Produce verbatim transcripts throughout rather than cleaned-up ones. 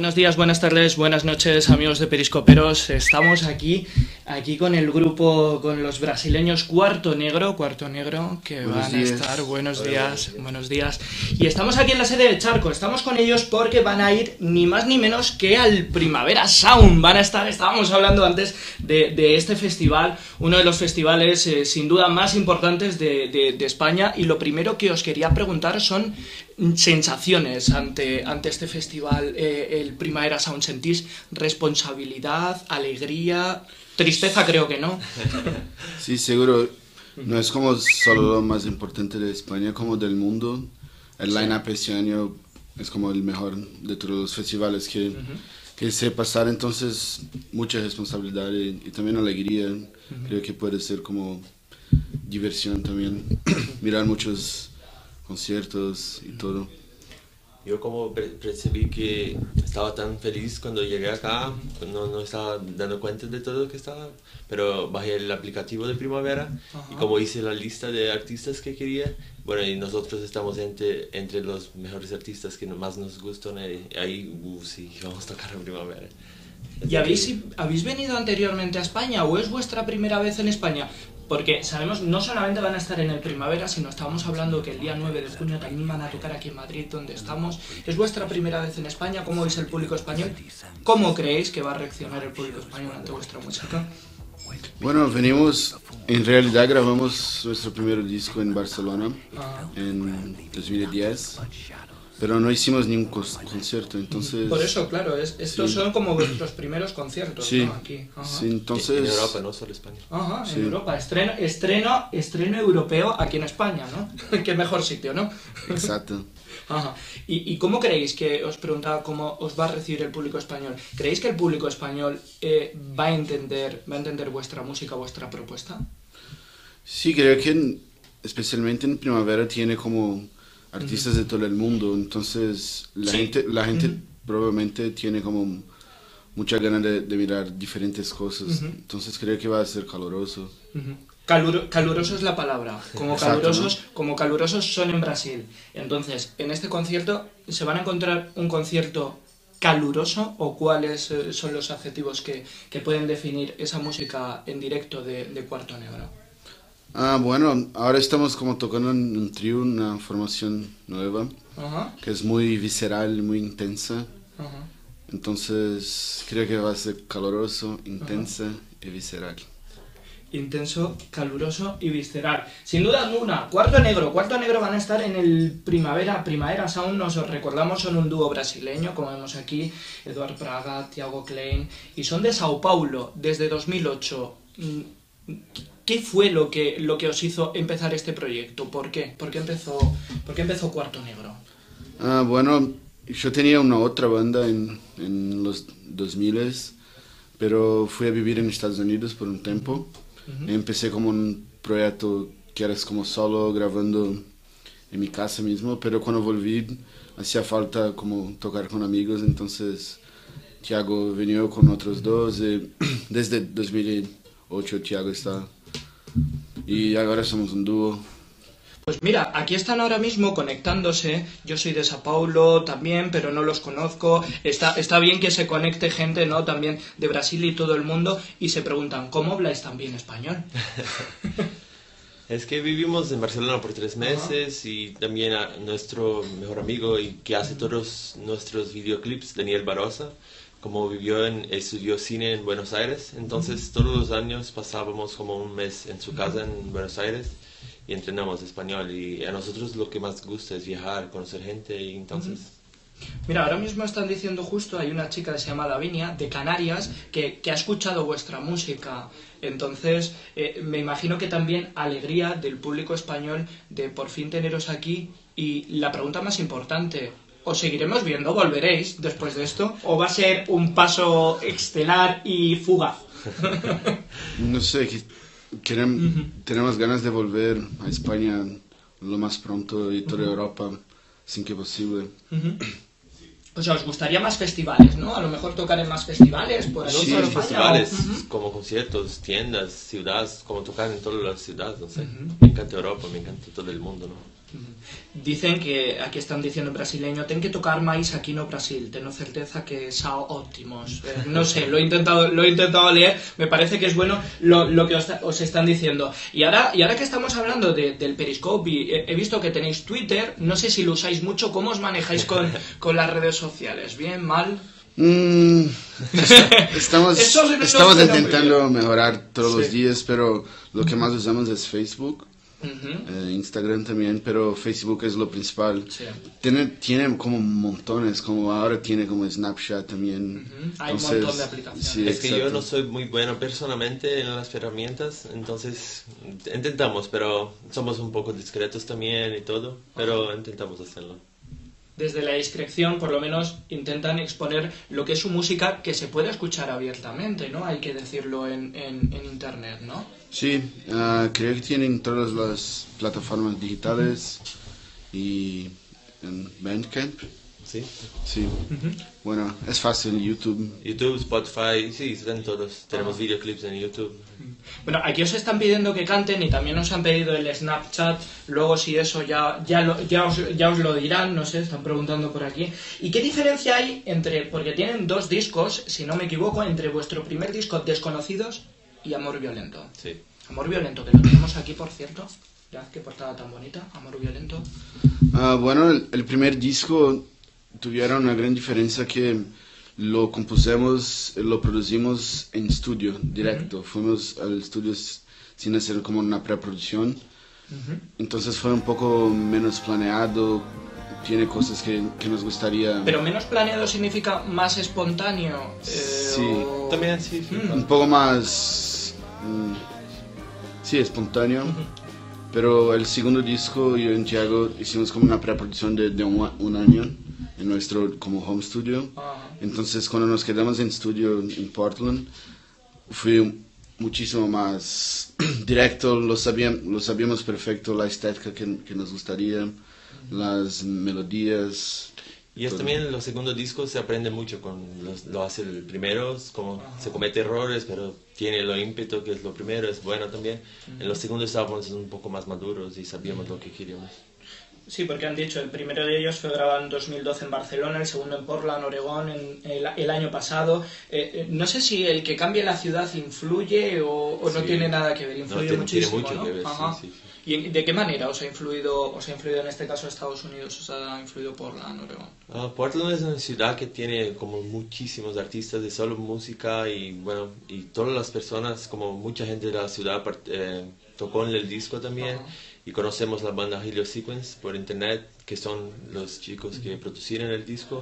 Buenos días, buenas tardes, buenas noches, amigos de Periscoperos. Estamos aquí, aquí con el grupo, con los brasileños Cuarto Negro, Cuarto Negro, que buenos van días. a estar. Buenos Hola, días, buenos días, buenos días. Y estamos aquí en la sede de Charco. Estamos con ellos porque van a ir ni más ni menos que al Primavera Sound. Van a estar, estábamos hablando antes de, de este festival, uno de los festivales eh, sin duda más importantes de, de, de España. Y lo primero que os quería preguntar son sensaciones ante, ante este festival, eh, el Primavera Sound. ¿Sentís responsabilidad, alegría, tristeza? Creo que no. Sí, seguro. No es como solo lo más importante de España, como del mundo. El line-up este año es como el mejor de todos los festivales que, uh-huh. que sé pasar, entonces mucha responsabilidad y, y también alegría. Uh-huh. Creo que puede ser como diversión también, mirar muchos conciertos y todo. Yo como percibí que estaba tan feliz cuando llegué acá, no, no estaba dando cuenta de todo lo que estaba, pero bajé el aplicativo de Primavera uh-huh. y como hice la lista de artistas que quería, bueno, y nosotros estamos entre, entre los mejores artistas que más nos gustan, y ahí, uh, sí, vamos a tocar en Primavera. ¿Y habéis, habéis venido anteriormente a España o es vuestra primera vez en España? Porque sabemos, no solamente van a estar en el Primavera, sino estábamos hablando que el día nueve de junio también van a tocar aquí en Madrid, donde estamos. ¿Es vuestra primera vez en España? ¿Cómo veis el público español? ¿Cómo creéis que va a reaccionar el público español ante vuestra música? Bueno, venimos, en realidad grabamos nuestro primer disco en Barcelona, ah. en dos mil diez. Pero no hicimos ningún concierto, entonces... Por eso, claro, es, estos sí. son como vuestros primeros conciertos, sí. ¿no? Aquí. Ajá. Sí, entonces... En Europa, no solo España. Ajá, sí. en Europa. Estreno, estreno, estreno europeo aquí en España, ¿no? Qué mejor sitio, ¿no? Exacto. Ajá. ¿Y, ¿Y cómo creéis que, os preguntaba cómo os va a recibir el público español? ¿Creéis que el público español eh, va a entender, va a entender vuestra música, vuestra propuesta? Sí, creo que en, especialmente en Primavera tiene como... artistas uh-huh. de todo el mundo, entonces la sí. gente, la gente uh-huh. probablemente tiene como mucha ganas de, de mirar diferentes cosas, uh-huh. entonces creo que va a ser caluroso. Uh-huh. Caluro, caluroso es la palabra, como calurosos, Exacto, ¿no? como calurosos son en Brasil. Entonces, en este concierto, ¿se van a encontrar un concierto caluroso o cuáles eh, son los adjetivos que, que pueden definir esa música en directo de, de Cuarto Negro? Ah, bueno, ahora estamos como tocando en un trío, una formación nueva, uh-huh. que es muy visceral, muy intensa. Uh-huh. Entonces, creo que va a ser caluroso, intensa uh-huh. y visceral. Intenso, caluroso y visceral. Sin duda alguna, Cuarto Negro. Cuarto Negro van a estar en el Primavera, Primavera Sound. Nos recordamos, son un dúo brasileño, como vemos aquí, Eduardo Praga, Thiago Klein, y son de Sao Paulo, desde dos mil ocho. ¿Qué fue lo que, lo que os hizo empezar este proyecto? ¿Por qué? ¿Por qué empezó, por qué empezó Cuarto Negro? Ah, bueno, yo tenía una otra banda en, en los dos mil, pero fui a vivir en Estados Unidos por un tiempo. Uh-huh. Empecé como un proyecto que era como solo grabando en mi casa mismo, pero cuando volví hacía falta como tocar con amigos, entonces Thiago vino con otros dos y desde dos mil ocho Thiago está... y ahora somos un dúo. Pues mira, aquí están ahora mismo conectándose. Yo soy de Sao Paulo también, pero no los conozco. Está, está bien que se conecte gente, ¿no? También de Brasil y todo el mundo, y se preguntan, ¿cómo habláis tan bien español? Es que vivimos en Barcelona por tres meses, uh-huh. y también a nuestro mejor amigo y que hace todos nuestros videoclips, Daniel Barosa, como vivió en, estudió cine en Buenos Aires, entonces todos los años pasábamos como un mes en su casa en Buenos Aires y entrenamos español, y a nosotros lo que más gusta es viajar, conocer gente, y entonces... Mira, ahora mismo están diciendo justo, hay una chica que se llama Lavinia, de Canarias, que, que ha escuchado vuestra música, entonces eh, me imagino que también alegría del público español de por fin teneros aquí, y la pregunta más importante... ¿Os seguiremos viendo? ¿Volveréis después de esto? ¿O va a ser un paso estelar y fugaz? No sé, queremos, uh-huh. tenemos ganas de volver a España lo más pronto y toda uh-huh. Europa, sin que posible. Uh-huh. O sea, os gustaría más festivales, ¿no? A lo mejor tocar en más festivales por ahí. Sí, por festivales, uh-huh. como conciertos, tiendas, ciudades, como tocar en todas las ciudades, no sé. Uh-huh. Me encanta Europa, me encanta todo el mundo, ¿no? Dicen que, aquí están diciendo en brasileño, ten que tocar máis aquí no Brasil, tengo certeza que sao óptimos. Eh, no sé, lo he intentado lo he intentado leer, me parece que es bueno lo, lo que os, os están diciendo. Y ahora, y ahora que estamos hablando de, del Periscope, y he, he visto que tenéis Twitter, no sé si lo usáis mucho, ¿cómo os manejáis con, con las redes sociales? ¿Bien? ¿Mal? Mm, estamos estamos intentando mejorar todos sí. los días, pero lo que más usamos es Facebook. Uh-huh. eh, Instagram también, pero Facebook es lo principal. Sí. Tiene, tiene como montones, como ahora tiene como Snapchat también. Uh-huh. Hay entonces, un montón de aplicaciones. Sí, es exacto. Que yo no soy muy bueno personalmente en las herramientas, entonces intentamos, pero somos un poco discretos también y todo, pero uh-huh. intentamos hacerlo. Desde la discreción, por lo menos, intentan exponer lo que es su música, que se puede escuchar abiertamente, ¿no? Hay que decirlo en, en, en Internet, ¿no? Sí, uh, creo que tienen todas las plataformas digitales y en Bandcamp. Sí. Sí. Uh-huh. Bueno, es fácil, YouTube. YouTube, Spotify, sí, están todos. Tenemos uh-huh. videoclips en YouTube. Bueno, aquí os están pidiendo que canten y también os han pedido el Snapchat. Luego si eso ya, ya, lo, ya, os, ya os lo dirán, no sé, están preguntando por aquí. ¿Y qué diferencia hay entre, porque tienen dos discos, si no me equivoco, entre vuestro primer disco Desconocidos y Amor Violento? Sí. Amor Violento, que lo tenemos aquí, por cierto. Ya, qué portada tan bonita, Amor Violento. Uh, bueno, el, el primer disco tuvieron una gran diferencia que lo compusimos, lo producimos en estudio, directo. Uh-huh. Fuimos al estudio sin hacer como una preproducción. Uh-huh. Entonces fue un poco menos planeado, tiene cosas que, que nos gustaría... ¿Pero menos planeado significa más espontáneo? Eh, sí. O... También sí. Uh-huh. Un poco más... Um, sí, espontáneo. Uh-huh. Pero el segundo disco, yo y Thiago hicimos como una preproducción de, de un, un año en nuestro como home studio. Uh-huh. Entonces cuando nos quedamos en estudio en Portland fue muchísimo más directo, lo sabíamos, lo sabíamos perfecto, la estética que, que nos gustaría, uh-huh. las melodías. Y es también los segundos discos se aprende mucho con los, lo hace el primero, como uh-huh. se comete errores, pero tiene lo ímpetu que es lo primero, es bueno también. Uh-huh. En los segundos estábamos un poco más maduros y sabíamos uh-huh. lo que queríamos. Sí, porque han dicho, el primero de ellos fue grabado en dos mil doce en Barcelona, el segundo en Portland, Oregón, en el, el año pasado. Eh, no sé si el que cambie la ciudad influye o, o no sí. tiene nada que ver, influye no, muchísimo, tiene mucho ¿no? que ver, Ajá. sí, sí, sí. ¿Y de qué manera os ha influido, os ha influido en este caso Estados Unidos, os ha influido Portland, Oregón? Uh, Portland es una ciudad que tiene como muchísimos artistas de solo música y bueno, y todas las personas, como mucha gente de la ciudad eh, tocó en el disco también. Uh-huh. Y conocemos la banda Helio Sequence por internet, que son los chicos que producieron el disco,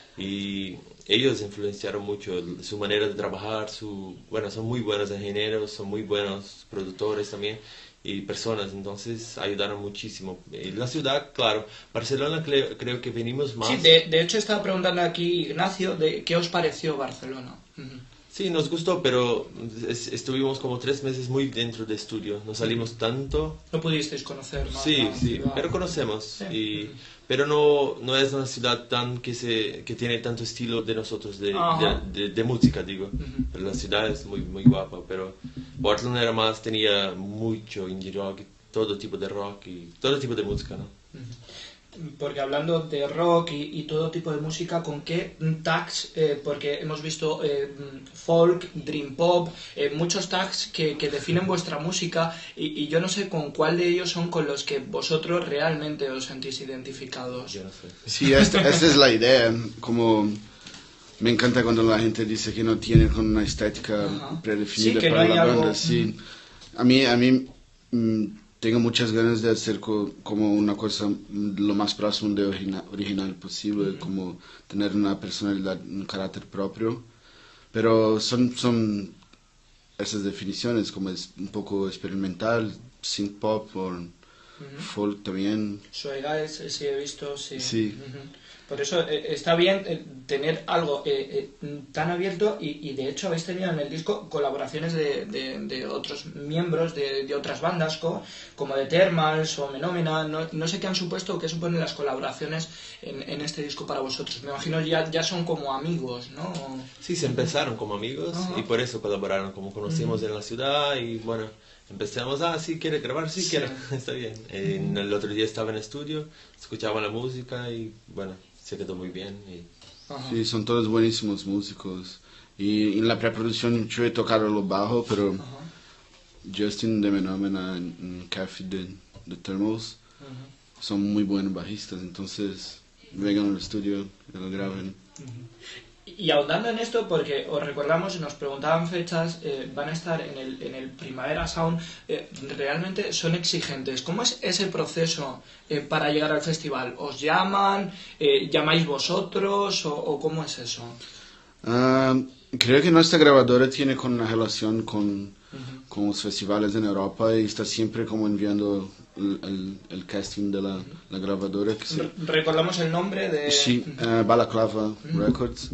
y ellos influenciaron mucho su manera de trabajar, su, bueno, son muy buenos ingenieros, son muy buenos productores también, y personas, entonces ayudaron muchísimo. Y la ciudad, claro, Barcelona creo, creo que venimos más... Sí, de, de hecho estaba preguntando aquí Ignacio, de ¿qué os pareció Barcelona? Uh-huh. Sí, nos gustó, pero es, estuvimos como tres meses muy dentro de estudio, no salimos tanto. ¿No pudisteis conocer más? Sí, más sí, ciudad? pero conocemos, Sí. y, uh-huh. pero no, no es una ciudad tan que, se, que tiene tanto estilo de nosotros, de, de, de, de música, digo. Uh-huh. Pero la ciudad es muy, muy guapa, pero Portland era más, tenía mucho indie rock, todo tipo de rock y todo tipo de música, ¿no? Uh-huh. Porque hablando de rock y, y todo tipo de música, ¿con qué tags? Eh, porque hemos visto eh, folk, dream pop, eh, muchos tags que, que definen vuestra música y, y yo no sé con cuál de ellos son con los que vosotros realmente os sentís identificados. Yo no sé. Sí, esta, esta es la idea. Como me encanta cuando la gente dice que no tiene una estética Ajá. predefinida sí, para no la banda. Algo... Sí. A mí, a mí mm, tengo muchas ganas de hacer co como una cosa lo más próximo de origina original posible, uh-huh. como tener una personalidad, un carácter propio, pero son, son esas definiciones, como es un poco experimental, synth pop o uh-huh. folk también. Suega, sí he visto, sí. Sí. Uh-huh. Por eso eh, está bien eh, tener algo eh, eh, tan abierto y, y de hecho habéis tenido en el disco colaboraciones de, de, de otros miembros de, de otras bandas co, como de Thermals o Menómena. No, no sé qué han supuesto o qué suponen las colaboraciones en, en este disco para vosotros. Me imagino ya, ya son como amigos, ¿no? Sí, se empezaron como amigos uh-huh. y por eso colaboraron, como conocimos uh-huh. en la ciudad y bueno, empezamos, ah, sí, quiere grabar, sí, sí. quiere, está bien. Uh-huh. En el otro día estaba en estudio, escuchaba la música y bueno, se quedó muy bien. Y... Sí, son todos buenísimos músicos. Y en la preproducción yo he tocado lo bajo, pero uh-huh. Justin de Menómena y Kathy de, de Thermals uh-huh. son muy buenos bajistas, entonces vengan al estudio y lo graben. Uh-huh. Y ahondando en esto, porque os recordamos, nos preguntaban fechas, eh, van a estar en el, en el Primavera Sound, eh, realmente son exigentes. ¿Cómo es ese proceso eh, para llegar al festival? ¿Os llaman? Eh, ¿Llamáis vosotros? O, ¿O cómo es eso? Uh, creo que nuestra grabadora tiene con una relación con, uh-huh. con los festivales en Europa y está siempre como enviando el, el, el casting de la, la grabadora. Que se... ¿Recordamos el nombre de...? Sí, uh, Balaclava uh-huh. Records.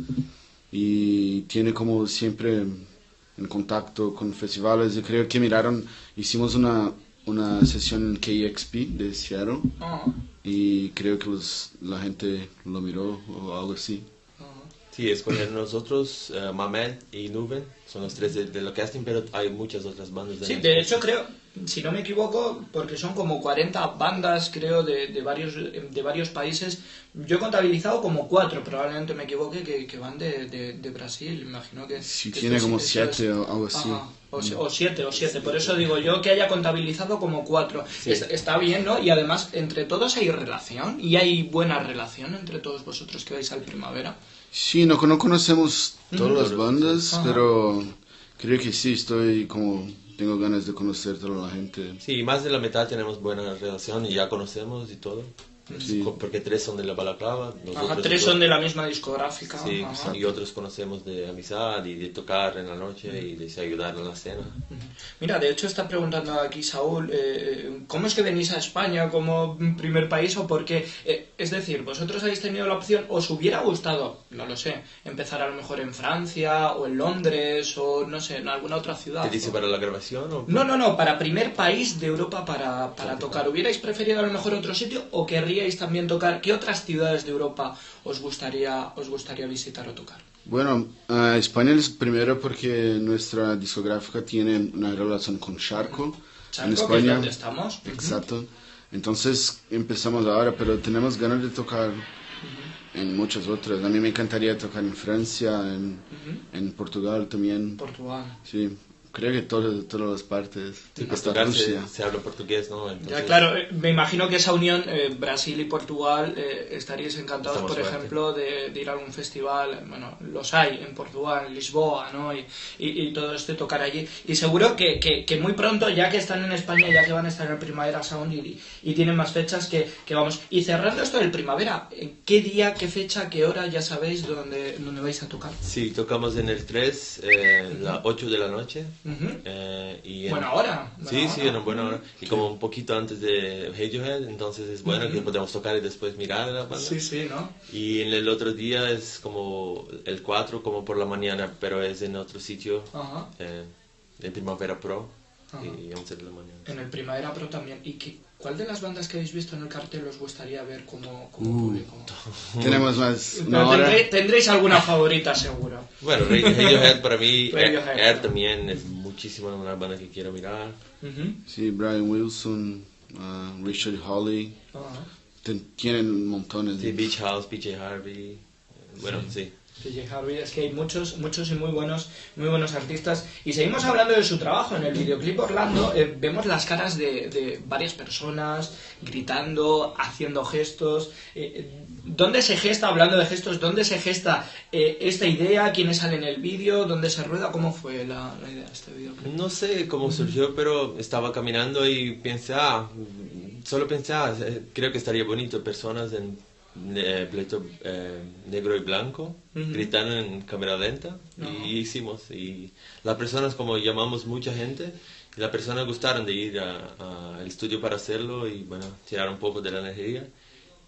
Y tiene como siempre en contacto con festivales. Yo creo que miraron, hicimos una, una sesión en K X P de Seattle uh-huh. y creo que los, la gente lo miró o algo así. Sí, escogieron nosotros, uh, Mamed y Nuben, son los tres de, de la casting, pero hay muchas otras bandas. De sí, de hecho creo, si no me equivoco, porque son como cuarenta bandas, creo, de, de, varios, de varios países. Yo he contabilizado como cuatro, probablemente me equivoque, que, que van de, de, de Brasil, imagino que... Sí, que tiene como sí, siete o algo así. Ajá. O, o siete, o siete, por eso digo yo que haya contabilizado como cuatro. Sí. Es, está bien, ¿no? Y además, entre todos hay relación, y hay buena relación entre todos vosotros que vais al Primavera. Sí, no, no conocemos todas uh-huh. las bandas, uh-huh. pero creo que sí, estoy como... Tengo ganas de conocer toda la gente. Sí, más de la mitad tenemos buena relación y ya conocemos y todo. Sí. Porque tres son de la Balaclava. Ajá, tres son de la misma discográfica. Sí, y otros conocemos de amistad y de tocar en la noche uh-huh. y de ayudar en la cena. Uh-huh. Mira, de hecho está preguntando aquí Saúl, eh, ¿cómo es que venís a España como primer país o por qué? Eh, es decir, vosotros habéis tenido la opción, ¿os hubiera gustado, no lo sé, empezar a lo mejor en Francia o en Londres o no sé, en alguna otra ciudad? ¿Te dice o... para la grabación? O... No, no, no, para primer país de Europa para, para tocar. ¿Hubierais preferido a lo mejor otro sitio o querríais también tocar? ¿Qué otras ciudades de Europa os gustaría, os gustaría visitar o tocar? Bueno, uh, España es primero porque nuestra discográfica tiene una relación con Charco, Charco en España. Que es donde estamos. Exacto. Uh-huh. Entonces empezamos ahora, pero tenemos ganas de tocar uh-huh. en muchas otras. A mí me encantaría tocar en Francia, en, uh-huh. en Portugal también. Portugal. Sí. Creo que todo, todas las partes. Sí, hasta Rusia. Se, se habla portugués, ¿no? Entonces... Ya, claro, me imagino que esa unión, eh, Brasil y Portugal, eh, estaríais encantados, Estamos por suerte. ejemplo, de, de ir a algún festival. Bueno, los hay en Portugal, en Lisboa, ¿no? Y, y, y todo esto, tocar allí. Y seguro que, que, que muy pronto, ya que están en España, ya que van a estar en el Primavera Sound y, y tienen más fechas, que, que vamos. Y cerrando esto del Primavera, ¿qué día, qué fecha, qué hora ya sabéis dónde, dónde vais a tocar? Sí, tocamos en el tres, eh, uh-huh. las ocho de la noche. Uh-huh. Eh, y en... Buena hora. Buena sí, hora. sí, en buena hora. Y como un poquito antes de Radiohead, entonces es bueno uh-huh. que podemos tocar y después mirar a la banda. Sí, sí, ¿no? Y en el otro día es como el cuatro, como por la mañana, pero es en otro sitio, uh-huh. eh, en Primavera Pro, uh-huh. y once de la mañana. En el Primavera Pro también. ¿Y qué, cuál de las bandas que habéis visto en el cartel os gustaría ver como, como uh, público? Tenemos más. No, tendréis, tendréis alguna favorita, seguro. Bueno, Radiohead para mí, Radiohead, Air también es muchísima una banda que quiero mirar. Uh-huh. Sí, Brian Wilson, uh, Richard Hawley, uh-huh. Ten, tienen montones. Sí, Beach House, P J Harvey, bueno, sí. sí. P J Harvey, es que hay muchos, muchos y muy buenos, muy buenos artistas. Y seguimos hablando de su trabajo. En el videoclip Orlando eh, vemos las caras de, de varias personas gritando, haciendo gestos. Eh, ¿Dónde se gesta, hablando de gestos, dónde se gesta eh, esta idea? ¿Quiénes salen en el vídeo? ¿Dónde se rueda? ¿Cómo fue la, la idea de este videoclip? No sé cómo surgió, pero estaba caminando y pensé, ah, solo pensé, ah, creo que estaría bonito personas en Eh, pleto eh, negro y blanco, uh-huh. gritando en cámara lenta, uh-huh. y hicimos, y las personas, como llamamos mucha gente, y las personas gustaron de ir al estudio para hacerlo, y bueno, tirar un poco de la energía,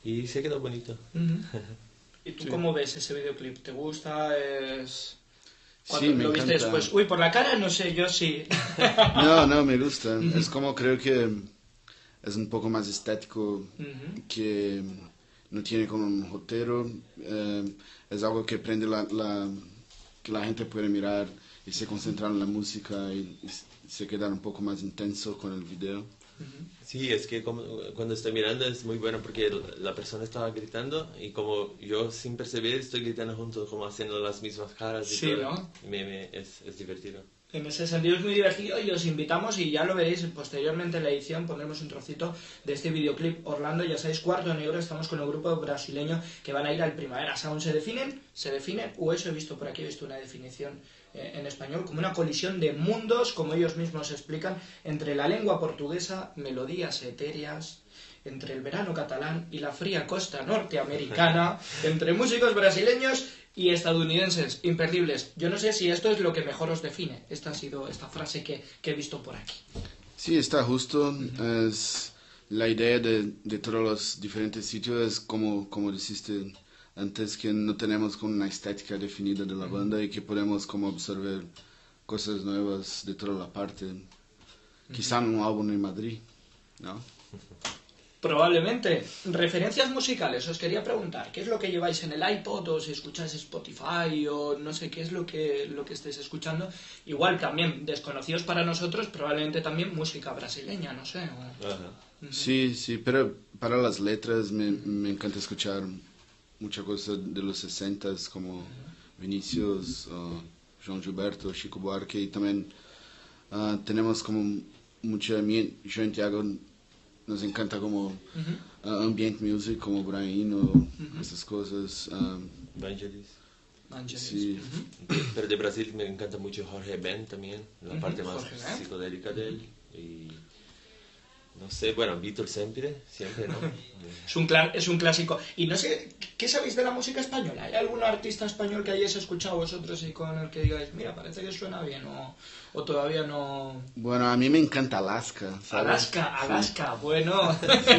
Y se quedó bonito. Uh-huh. ¿Y tú sí. cómo ves ese videoclip? ¿Te gusta? ¿Es... Cuando sí, me lo viste encanta. después? Uy, por la cara no sé, yo sí. No, no, me gusta. Uh-huh. Es como creo que es un poco más estético, uh-huh. que no tiene como un jotero. Eh, es algo que prende la, la, que la gente puede mirar y se concentra en la música y, y se queda un poco más intenso con el video. Sí, es que como, cuando estoy mirando es muy bueno porque la persona estaba gritando y como yo sin percibir estoy gritando junto, como haciendo las mismas caras y sí, todo. ¿no? Me, me, es, es divertido. En ese sentido es muy divertido y os invitamos, y ya lo veréis posteriormente en la edición, pondremos un trocito de este videoclip Orlando. Ya sabéis, Cuarto Negro, estamos con el grupo brasileño que van a ir al Primavera Sound. ¿Se definen? Se definen, o eso he visto por aquí, he visto una definición eh, en español, como una colisión de mundos, como ellos mismos explican, entre la lengua portuguesa, melodías etéreas, entre el verano catalán y la fría costa norteamericana, entre músicos brasileños y estadounidenses, imperdibles. Yo no sé si esto es lo que mejor os define. Esta ha sido esta frase que, que he visto por aquí. Sí, está justo. Uh-huh. Es la idea de, de todos los diferentes sitios, es como, como dijiste antes, que no tenemos como una estética definida de la banda, uh-huh. y que podemos como absorber cosas nuevas de toda la parte. Uh-huh. Quizá un álbum en Madrid, ¿no? Probablemente. Referencias musicales, os quería preguntar, ¿qué es lo que lleváis en el iPod, o si escucháis Spotify, o no sé qué es lo que, lo que estáis escuchando? Igual también, desconocidos para nosotros, probablemente también música brasileña, no sé. O... Uh-huh. Sí, sí, pero para las letras me, me encanta escuchar mucha cosa de los sesentas, como uh-huh. Vinicius, uh, João Gilberto, Chico Buarque, y también uh, tenemos como mucha, yo en Tiago, nos encanta como uh-huh. uh, ambient music, como Brian Eno, uh-huh. estas cosas. Um, Vangelis. Vangelis. Sí. Uh-huh. Pero de Brasil me encanta mucho Jorge Ben también, la uh-huh. parte más Jorge psicodélica Ben. de él. Y no sé, bueno, Beatles siempre, siempre, ¿no? es, un cl- es un clásico. Y no sé, ¿qué sabéis de la música española? ¿Hay algún artista español que hayáis escuchado vosotros y con el que digáis, mira, parece que suena bien, o, o todavía no? Bueno, a mí me encanta Alaska, ¿sabes? Alaska, Alaska, sí. Bueno. Sí.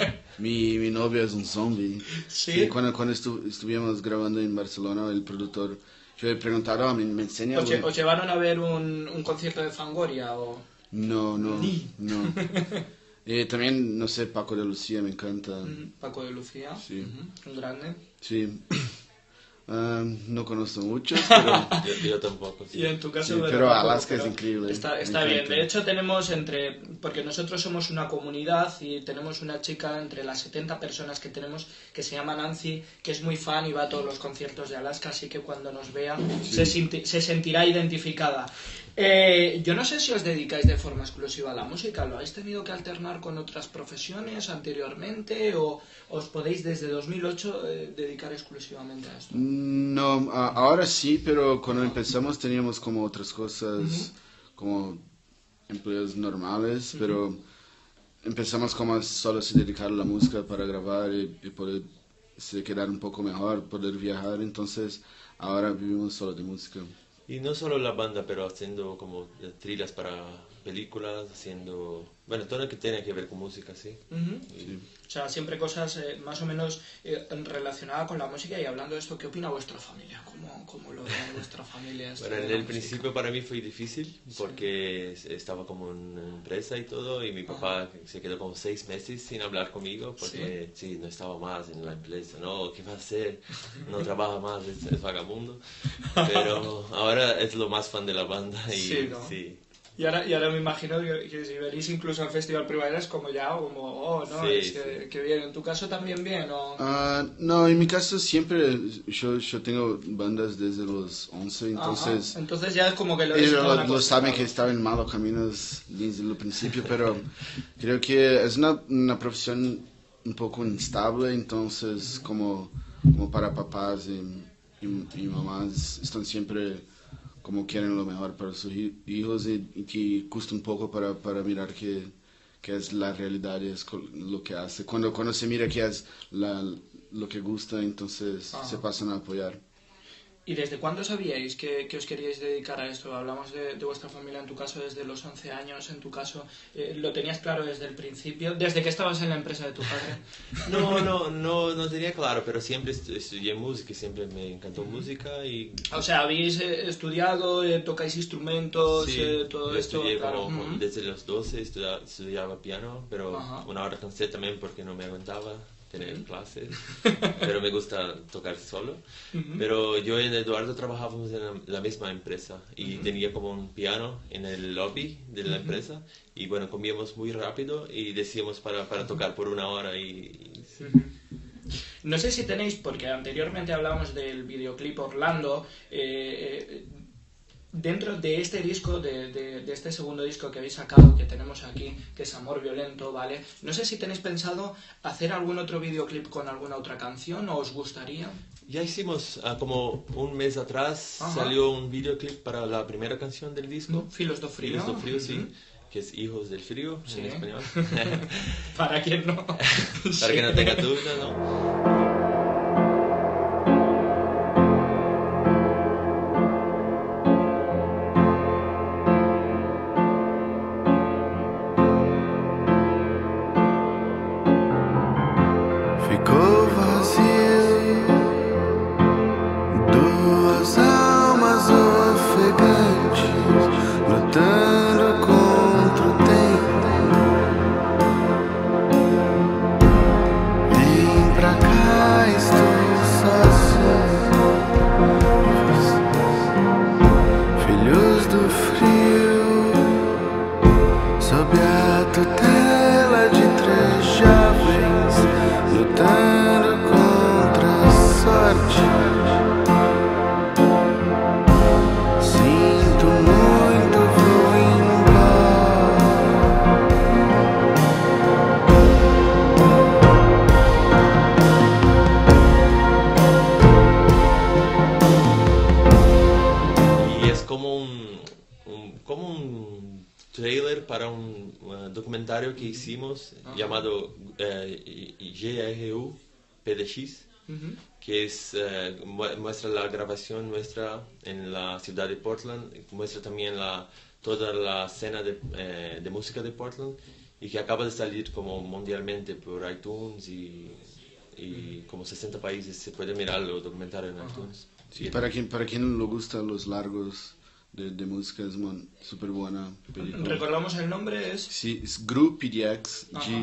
Mi, mi novio es un zombie. Sí. Sí, cuando cuando estu- estuvimos grabando en Barcelona, el productor, yo le preguntaba, ¿me, me enseña? ¿Os, ¿Os llevaron a ver un, un concierto de Fangoria o...? No, no, Ni. no. Eh, también, no sé, Paco de Lucía me encanta. Mm, Paco de Lucía, sí. Uh-huh. Un grande. Sí. Um, no conozco muchos, pero... yo, yo tampoco. Sí. Y en tu caso... Sí, pero, pero Alaska pero es increíble. Está, está bien. De hecho, tenemos entre... Porque nosotros somos una comunidad y tenemos una chica entre las setenta personas que tenemos que se llama Nancy, que es muy fan y va a todos los conciertos de Alaska, así que cuando nos vea sí. se, sinti- se sentirá identificada. Eh, yo no sé si os dedicáis de forma exclusiva a la música. ¿Lo habéis tenido que alternar con otras profesiones anteriormente o os podéis desde dos mil ocho eh, dedicar exclusivamente a esto? No, a- ahora sí, pero cuando empezamos teníamos como otras cosas, uh-huh. como empleos normales, uh-huh. pero empezamos como a solo se dedicar a la música para grabar y, y poder se quedar un poco mejor, poder viajar, entonces ahora vivimos solo de música. Y no solo la banda, pero haciendo como trillas para películas, haciendo... Bueno, todo lo que tiene que ver con música, sí. Uh-huh. Y... sí. O sea, siempre cosas eh, más o menos eh, relacionadas con la música. Y hablando de esto, ¿qué opina vuestra familia? ¿Cómo, cómo lo ve vuestra familia? Bueno, en el principio para mí fue difícil, porque sí. estaba como en una empresa y todo, y mi papá uh-huh. se quedó como seis meses sin hablar conmigo, porque sí, sí no estaba más en la empresa, ¿no? ¿Qué va a hacer? No trabaja más, es, es vagabundo. Pero ahora es lo más fan de la banda y sí. ¿No? sí. Y ahora, y ahora me imagino que, que si venís incluso al Festival Primavera es como ya, como, oh, no, sí, es que, sí. que bien. ¿En tu caso también bien o...? Uh, no, en mi caso siempre, yo, yo tengo bandas desde los once, entonces... Ajá. Entonces ya es como que lo... Ellos lo, lo saben que estaba en malos caminos desde el principio, pero creo que es una, una profesión un poco instable, entonces como, como para papás y, y, y mamás están siempre... como quieren lo mejor para sus hijos y, y que cuesta un poco para, para mirar que, que es la realidad y es lo que hace. Cuando, cuando se mira que es la, lo que gusta, entonces Ajá. se pasan a apoyar. ¿Y desde cuándo sabíais que, que os queríais dedicar a esto? Hablamos de, de vuestra familia, en tu caso desde los once años, en tu caso, eh, ¿lo tenías claro desde el principio? ¿Desde que estabas en la empresa de tu padre? No, no, no, no tenía claro, pero siempre estudié música, siempre me encantó música y... O sea, ¿habéis eh, estudiado, eh, tocáis instrumentos, sí, eh, todo yo esto? Estudié Claro. como, Uh-huh. desde los doce estudiaba, estudiaba piano, pero Ajá. una hora cansé también porque no me aguantaba tener uh-huh. clases, pero me gusta tocar solo. Uh-huh. Pero yo y Eduardo trabajábamos en la, la misma empresa y uh-huh. tenía como un piano en el lobby de la uh-huh. empresa y bueno, comíamos muy rápido y decíamos para, para tocar por una hora y... y sí. Uh-huh. No sé si tenéis, porque anteriormente hablábamos del videoclip Orlando, eh, eh, dentro de este disco, de, de, de este segundo disco que habéis sacado, que tenemos aquí, que es Amor Violento, ¿vale? No sé si tenéis pensado hacer algún otro videoclip con alguna otra canción, ¿o os gustaría? Ya hicimos, uh, como un mes atrás, Ajá. salió un videoclip para la primera canción del disco. Filos do Frío. Filos do Frío, sí. Uh-huh. Que es Hijos del Frío, sí. en español. Para quien no. Para sí. que no tenga duda, ¿no? Para un uh, documentario que hicimos uh-huh. llamado uh, G R U P D X, uh-huh. que es, uh, muestra la grabación nuestra en la ciudad de Portland, muestra también la, toda la escena de, uh, de música de Portland y que acaba de salir como mundialmente por iTunes y, y uh-huh. como sesenta países se puede mirar el documentario en uh-huh. iTunes. Sí, para quien, para quien le gustan los largos De, de música, es súper buena película. ¿Recordamos el nombre? Es Sí, es Group P D X,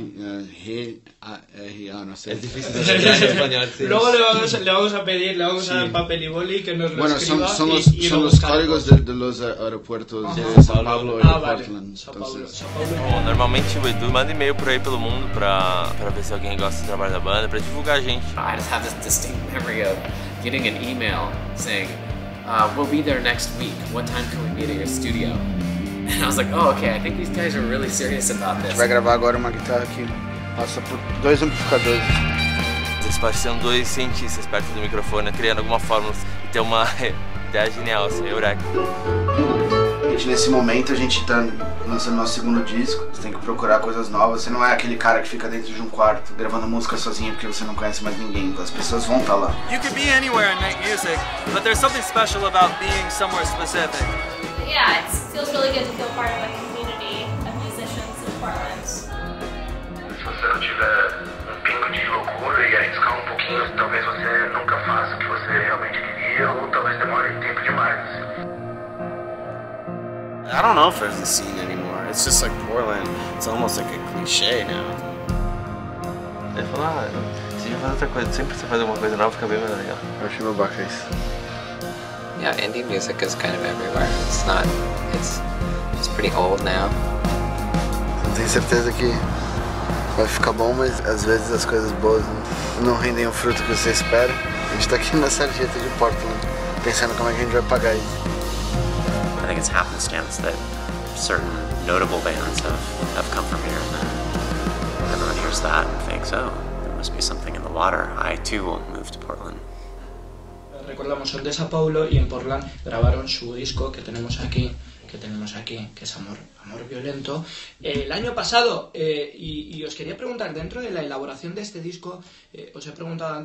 G R A, no sé. Es difícil de decir en español, sí. Luego le vamos, le vamos a pedir, le vamos sí. a dar papel y boli que nos lo bueno, escriba. Son, son y, los, y son los códigos de, de los aeropuertos Ajá. de São Paulo ah, e vale. Portland. São Paulo, Entonces... São Paulo. Bom, normalmente o Edu manda e-mail por aí pelo mundo pra, pra ver se alguém gosta do trabalho da banda, pra divulgar a gente. I just have this distinct memory of getting an email saying, Uh, we'll be there next week. What time can we meet at your studio? And I was like, oh, okay, I think these guys are really serious about this. A gente vai gravar agora uma guitarra que passa por dois amplificadores. Eles parecem dois cientistas perto do microfone, criando alguma fórmula e ter uma ideia genial, assim, eureka. Gente, nesse momento a gente tá lançando nosso segundo disco, você tem que procurar coisas novas, você não é aquele cara que fica dentro de um quarto gravando música sozinho porque você não conhece mais ninguém, então as pessoas vão estar lá. You could be anywhere and make music, but there's something special about being somewhere specific. Yeah, it feels really good to feel part of a community of musicians in Portland. Se você não tiver um pingo de loucura e arriscar um pouquinho, talvez você nunca faça o que você realmente queria ou talvez demore tempo demais. I don't know if there's a scene anymore. It's just like Portland. It's almost like a cliché now. Ele falou, ah, se já faz outra coisa, sempre você faz alguma coisa nova, fica bem mais legal. Eu achei babaca isso. Yeah, indie music is kind of everywhere. It's not, it's, it's pretty old now. Eu tenho certeza que vai ficar bom, mas às vezes as coisas boas não rendem o fruto que você espera. A gente tá aqui na sarjeta de Portland, pensando como é que a gente vai pagar isso. I think it's happenstance that certain notable bands have, have come from here, and then everyone hears that and thinks, oh, there must be something in the water. I too will move to Portland. Recordamos, son de São Paulo y en Portland grabaron su disco que tenemos aquí, que tenemos aquí, que es Amor, Amor Violento, eh, el año pasado. Eh, y, y os quería preguntar, dentro de la elaboración de este disco, eh, os he preguntado antes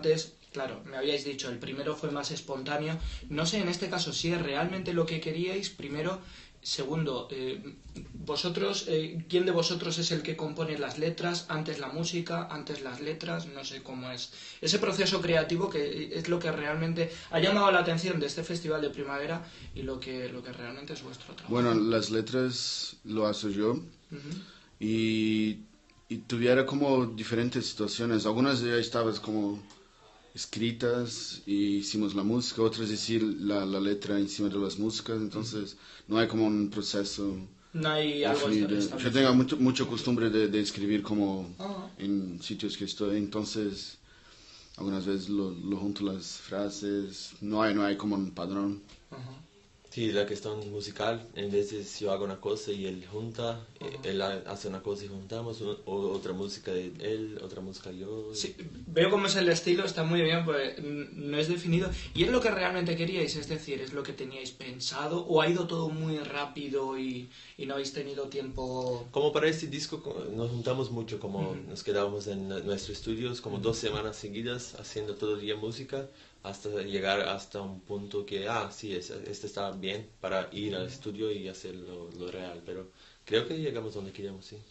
claro, me habíais dicho, el primero fue más espontáneo. No sé en este caso si es realmente lo que queríais, primero. Segundo, eh, vosotros, eh, ¿quién de vosotros es el que compone las letras? ¿Antes la música? ¿Antes las letras? No sé cómo es. Ese proceso creativo que es lo que realmente ha llamado la atención de este festival de primavera y lo que, lo que realmente es vuestro trabajo. Bueno, las letras lo hago yo. Uh-huh. y, y tuviera como diferentes situaciones. Algunas ya estaban como escritas y hicimos la música, otras decir la, la letra encima de las músicas, entonces no hay como un proceso. No hay algo establecido. Yo tengo mucho, mucha costumbre de, de escribir como uh-huh. en sitios que estoy, entonces algunas veces lo, lo junto las frases, no hay, no hay como un padrón. Uh-huh. Sí, la cuestión musical, en vez de si yo hago una cosa y él junta, uh-huh. él hace una cosa y juntamos, o, o otra música de él, otra música yo. Sí, veo cómo es el estilo, está muy bien, pues no es definido. ¿Y es lo que realmente queríais? Es decir, ¿es lo que teníais pensado? ¿O ha ido todo muy rápido y, y no habéis tenido tiempo? Como para este disco nos juntamos mucho, como uh-huh. nos quedábamos en nuestros estudios como uh-huh. dos semanas seguidas haciendo todo el día música, hasta llegar hasta un punto que, ah, sí, este está bien para ir al estudio y hacer lo, lo real, pero creo que llegamos donde queríamos, sí.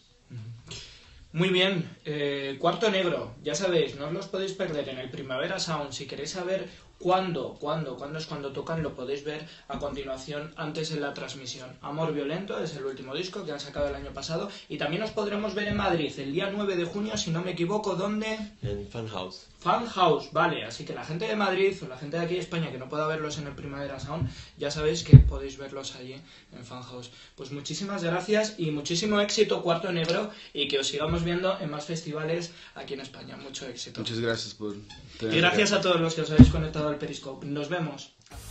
Muy bien, eh, Cuarto Negro, ya sabéis, no os los podéis perder en el Primavera Sound. Si queréis saber cuándo, cuándo, cuándo es cuando tocan, lo podéis ver a continuación antes de la transmisión. Amor Violento es el último disco que han sacado el año pasado y también os podremos ver en Madrid el día nueve de junio, si no me equivoco, ¿dónde? En Fan House. Fan House, vale, así que la gente de Madrid o la gente de aquí de España que no pueda verlos en el Primavera Sound, ya sabéis que podéis verlos allí en Fan House. Pues muchísimas gracias y muchísimo éxito, Cuarto Negro, y que os sigamos viendo en más festivales aquí en España. Mucho éxito. Muchas gracias por... Y gracias a todos los que os habéis conectado al Periscope. Nos vemos.